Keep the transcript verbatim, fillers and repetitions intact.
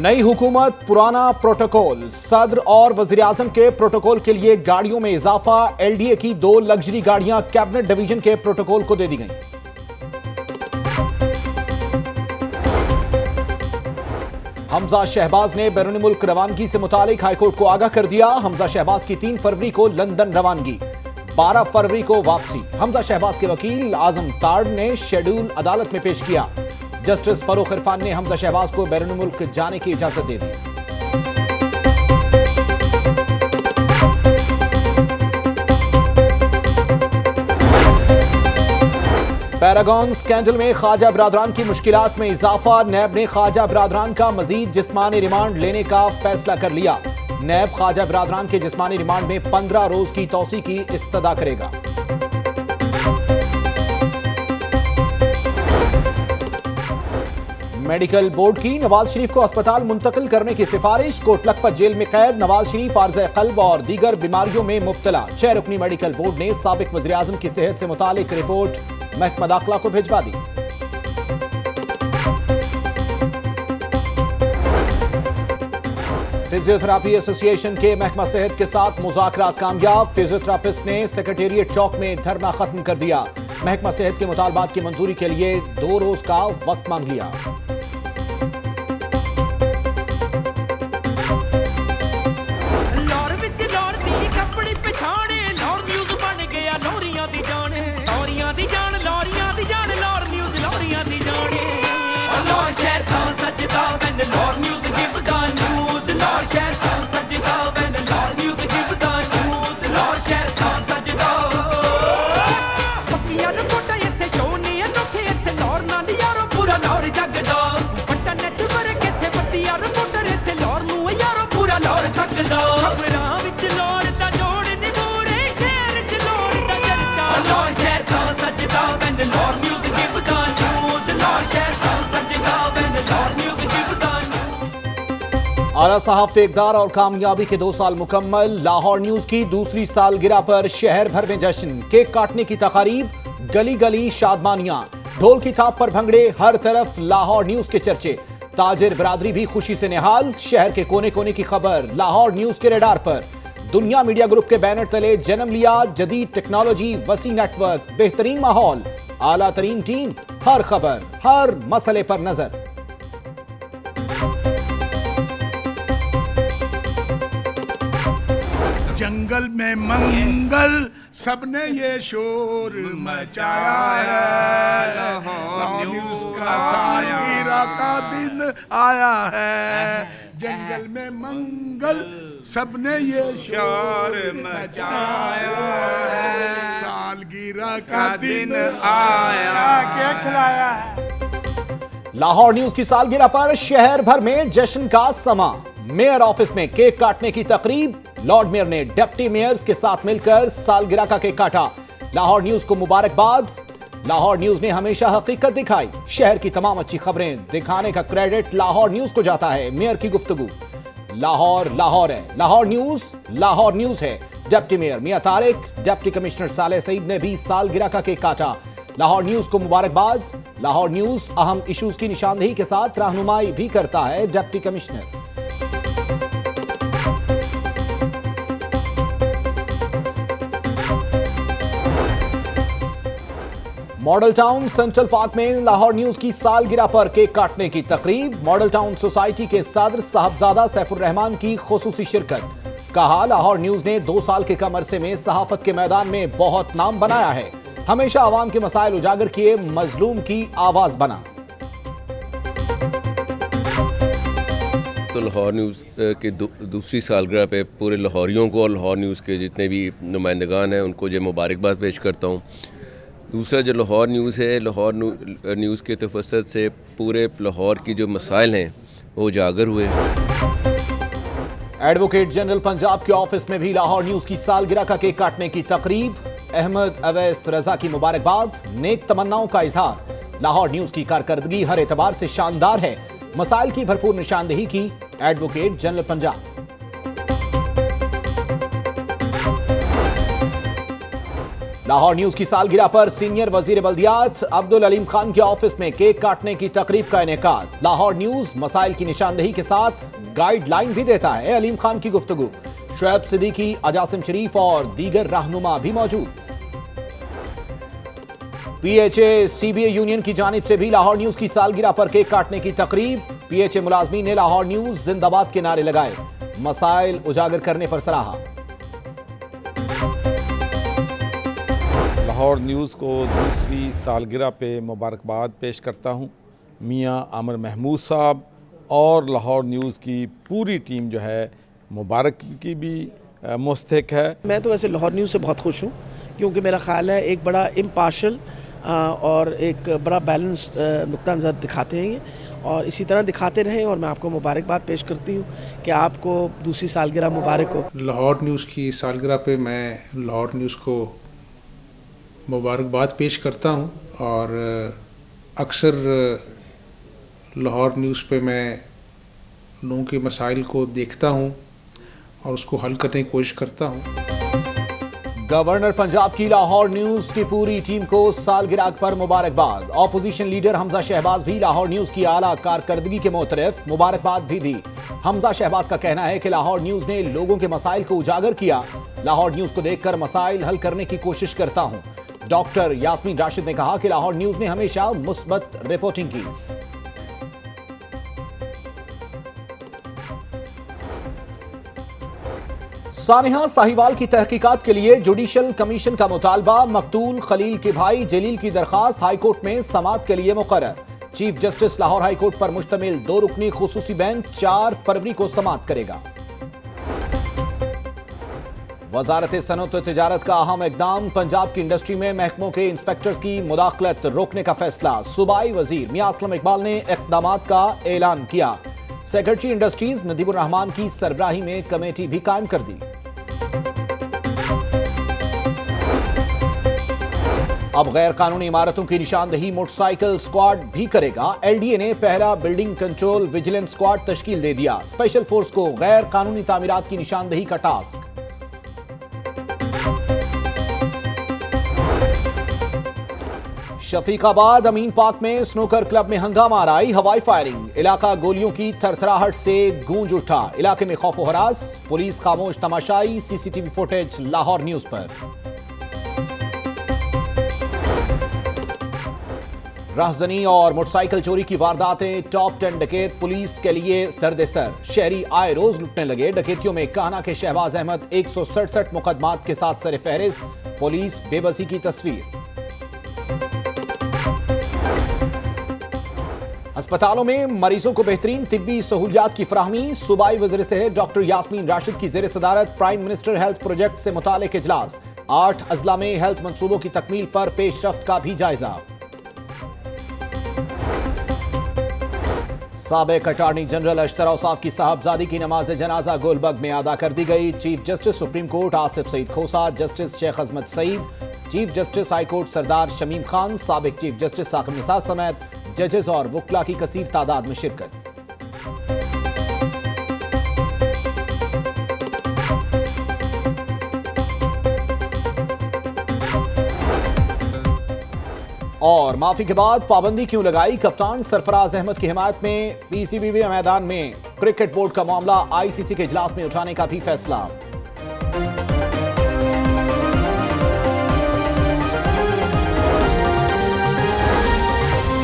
नई हुकूमत पुराना प्रोटोकॉल। सदर और वजीर-ए-आजम के प्रोटोकॉल के लिए गाड़ियों में इजाफा। एलडीए की दो लग्जरी गाड़ियां कैबिनेट डिवीजन के प्रोटोकॉल को दे दी गईं। हमजा शहबाज ने बैरून मुल्क रवानगी से मुतालिक हाईकोर्ट को आगाह कर दिया। हमजा शहबाज की तीन फरवरी को लंदन रवानगी, बारह फरवरी को वापसी। हमजा शहबाज के वकील आजम ताड़ ने शेड्यूल अदालत में पेश किया। जस्टिस फरूख इरफान ने हमजा शहबाज को बैरून मुल्क जाने की इजाजत दे दी। पैरागॉन स्कैंडल में ख्वाजा बरादरान की मुश्किलात में इजाफा। नैब ने ख्वाजा बरादरान का मजीद जिस्मानी रिमांड लेने का फैसला कर लिया। नैब ख्वाजा बरादरान के जिस्मानी रिमांड में पंद्रह रोज की तौसी की इस्तदा करेगा। मेडिकल बोर्ड की नवाज शरीफ को अस्पताल मुंतकिल करने की सिफारिश। कोट लखपत जेल में कैद नवाज शरीफ आर्ज़े क़ल्ब और दीगर बीमारियों में मुब्तला। छह रुकनी मेडिकल बोर्ड ने साबिक वज़ीर आज़म की सेहत से मुतालिक रिपोर्ट महकमा दाखिला को भिजवा दी। फिजियोथेरापी एसोसिएशन के महकमा सेहत के साथ मुज़ाकरात कामयाब। फिजियोथेरापिस्ट ने सेक्रेटेरिएट चौक में धरना खत्म कर दिया। महकमा सेहत के मुतालबात की मंजूरी के लिए दो रोज का वक्त मांग लिया। आला सहाफ़त इक़दार और कामयाबी के दो साल मुकम्मल। लाहौर न्यूज की दूसरी सालगिरह पर शहर भर में जश्न। केक काटने की तकारीब, गली गली शादमानियां, ढोल की थाप पर भंगड़े, हर तरफ लाहौर न्यूज के चर्चे। ताजिर बरादरी भी खुशी से निहाल। शहर के कोने कोने की खबर लाहौर न्यूज के रेडार पर। दुनिया मीडिया ग्रुप के बैनर तले जन्म लिया जदीद टेक्नोलॉजी, वसी नेटवर्क, बेहतरीन माहौल, आला तरीन टीम, हर खबर, हर मसले पर नजर। जंगल में मंगल सबने ये शोर मचाया है। लाहौर न्यूज का सालगिरह का दिन आया है। जंगल में मंगल सबने ये शोर मचाया है। सालगिरह का दिन आया, क्या खिलाया है। लाहौर न्यूज की सालगिरह पर शहर भर में जश्न का समा। मेयर ऑफिस में केक काटने की तकरीब। लॉर्ड मेयर ने डिप्टी मेयर्स के साथ मिलकर सालगिरह का केक काटा। लाहौर न्यूज को मुबारकबाद। लाहौर न्यूज ने हमेशा हकीकत दिखाई। शहर की तमाम अच्छी खबरें दिखाने का क्रेडिट लाहौर न्यूज को जाता है। मेयर की गुफ्तगू। लाहौर लाहौर है, लाहौर न्यूज लाहौर न्यूज है। Deputy mayor Mian Tariq, deputy commissioner Saleh Saeed ने भी सालगिरह का केक काटा। लाहौर न्यूज को मुबारकबाद। लाहौर न्यूज अहम इश्यूज की निशानदेही के साथ रहनुमाई भी करता है। Deputy commissioner model town central park में लाहौर न्यूज की सालगिरह पर केक काटने की तकरीब। मॉडल टाउन सोसाइटी के सदर साहबजादा सैफुर रहमान की खुसूसी शिरकत। कहा, लाहौर न्यूज ने दो साल के कम अरसे में सहाफत के मैदान में बहुत नाम बनाया है। हमेशा आवाम के मसाइल उजागर किए, मजलूम की आवाज बना। तो लाहौर न्यूज़ के दू, दूसरी सालगिरह पे पूरे लाहौरियों को और लाहौर न्यूज़ के जितने भी नुमाइंदगान हैं उनको जो मुबारकबाद पेश करता हूँ। दूसरा जो लाहौर न्यूज़ है, लाहौर न्यूज़ के तफस्सुस से पूरे लाहौर की जो मसाइल हैं वो उजागर हुए हैं। एडवोकेट जनरल पंजाब के ऑफिस में भी लाहौर न्यूज की सालगिरह का केक काटने की तकरीब। अहमद अवैस रजा की मुबारकबाद, नेक तमन्नाओं का इजहार। लाहौर न्यूज की कारकर्दगी हर एतबार से शानदार है। मसाइल की भरपूर निशानदेही की advocate general Punjab. Lahore news की सालगिरह पर सीनियर वजीर बल्दियात अब्दुल अलीम खान के ऑफिस में केक काटने की तकरीब का इनेकाद। लाहौर न्यूज मसाइल की निशानदेही के साथ गाइडलाइन भी देता है। अलीम खान की गुफ्तगू, शुएब सिद्दीकी, अजासिम शरीफ और दीगर रहनुमा भी मौजूद। पीएचए सीबीए यूनियन की जानिब से भी लाहौर न्यूज की सालगिरह पर केक काटने की तकरीब। पीएचए मुलाजमीन ने लाहौर न्यूज जिंदाबाद के नारे लगाए, मसाइल उजागर करने पर सराहा। लाहौर न्यूज़ को दूसरी सालगिरह पे मुबारकबाद पेश करता हूँ। मियाँ आमिर महमूद साहब और लाहौर न्यूज़ की पूरी टीम जो है मुबारक की भी मुस्तहिक है। मैं तो वैसे लाहौर न्यूज़ से बहुत खुश हूँ, क्योंकि मेरा ख्याल है एक बड़ा इम्पार्शल और एक बड़ा बैलेंस्ड नुक्ता नज़र दिखाते हैं ये, और इसी तरह दिखाते रहें। और मैं आपको मुबारकबाद पेश करती हूँ कि आपको दूसरी सालगिरह मुबारक हो। लाहौर न्यूज़ की सालगिरह पे मैं लाहौर न्यूज़ को मुबारकबाद पेश करता हूँ, और अक्सर लाहौर न्यूज़ पे मैं लोगों के मसाइल को देखता हूँ और उसको हल करने की कोशिश करता हूँ। गवर्नर पंजाब की लाहौर न्यूज की पूरी टीम को सालगिरह पर मुबारकबाद। ऑपोजिशन लीडर हमजा शहबाज भी लाहौर न्यूज की आला कारकर्दगी के मोतरफ मुबारकबाद भी दी। हमजा शहबाज का कहना है कि लाहौर न्यूज ने लोगों के मसाइल को उजागर किया। लाहौर न्यूज को देखकर मसाइल हल करने की कोशिश करता हूं। डॉक्टर यास्मीन राशिद ने कहा कि लाहौर न्यूज ने हमेशा मुस्बत रिपोर्टिंग की। सानिहा साहिवाल की तहकीकात के लिए जुडिशल कमीशन का मुतालबा। मकतूल खलील के भाई जलील की दरखास्त हाईकोर्ट में समाअत के लिए मुकर्रर। चीफ जस्टिस लाहौर हाईकोर्ट पर मुश्तमिल दो रुकनी खुसूसी बेंच चार फरवरी को समाअत करेगा। वजारत सनअत व तिजारत का अहम इकदाम। पंजाब की इंडस्ट्री में महकमों के इंस्पेक्टर्स की मुदाखलत रोकने का फैसला। सूबाई वजीर मियां असलम इकबाल ने इक़दामात का ऐलान किया। सेक्रेटरी इंडस्ट्रीज नदीमुर रहमान की सरबराही में कमेटी भी कायम कर दी। अब गैर कानूनी इमारतों की निशानदेही मोटरसाइकिल स्क्वाड भी करेगा। एलडीए ने पहला बिल्डिंग कंट्रोल विजिलेंस स्क्वाड तश्कील दे दिया। स्पेशल फोर्स को गैर कानूनी तामीरात की निशानदेही का टास्क। शफीकाबाद अमीन पार्क में स्नूकर क्लब में हंगामा आई। हवाई फायरिंग, इलाका गोलियों की थरथराहट से गूंज उठा। इलाके में खौफ व हरास, पुलिस खामोश तमाशाई। सीसीटीवी फुटेज लाहौर न्यूज पर। राहजनी और मोटरसाइकिल चोरी की वारदातें टॉप टेन डकैत पुलिस के लिए दर्द-ए-सर। शहरी आए रोज लुटने लगे। डकैतियों में कान्हा के शहबाज अहमद एक सौ सड़सठ मुकदमात के साथ सर फहरिस्त। पुलिस बेबसी की तस्वीर। अस्पतालों में मरीजों को बेहतरीन तिब्बी सहूलियात की फराहमी। सूबाई वज़ीर सेहत डॉक्टर यास्मीन राशिद की ज़ेर सदारत प्राइम मिनिस्टर हेल्थ प्रोजेक्ट से मुतालिक इजलास। आठ अजला में हेल्थ मंसूबों की तकमील पर पेशरफ्त का भी जायजा। साबिक अटॉर्नी जनरल अशतर औसाफ की साहबजादी की नमाज जनाजा गोलबर्ग में अदा कर दी गई। Chief justice supreme court Asif Saeed Khosa, justice Sheikh Azmat Saeed, chief justice high court Sardar Shamim Khan, साबिक चीफ जस्टिस साकिब निसार समेत जजेस और वुकला की कसीर तादाद में शिरकत। और माफी के बाद पाबंदी क्यों लगाई? कप्तान सरफराज अहमद की हिमायत में पीसीबी मैदान में क्रिकेट बोर्ड का मामला आईसीसी के इजलास में उठाने का भी फैसला।